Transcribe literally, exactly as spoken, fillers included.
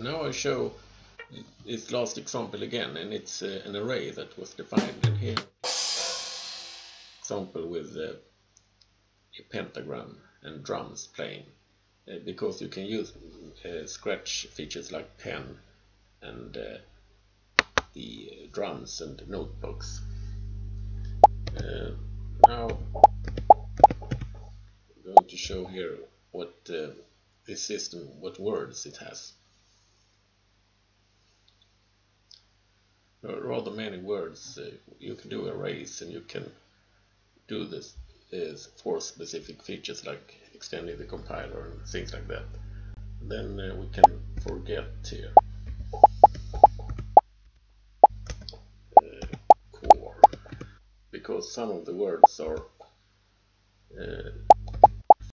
now I show this last example again, and it's uh, an array that was defined in here. Example with uh, a pentagram and drums playing, uh, because you can use uh, scratch features like pen and uh, the drums and notebooks. Uh, now I'm going to show here what uh, this system, what words it has. There are rather many words. Uh, you can do arrays, and you can do this is for specific features like extending the compiler and things like that. Then uh, we can forget here uh, core, because some of the words are uh,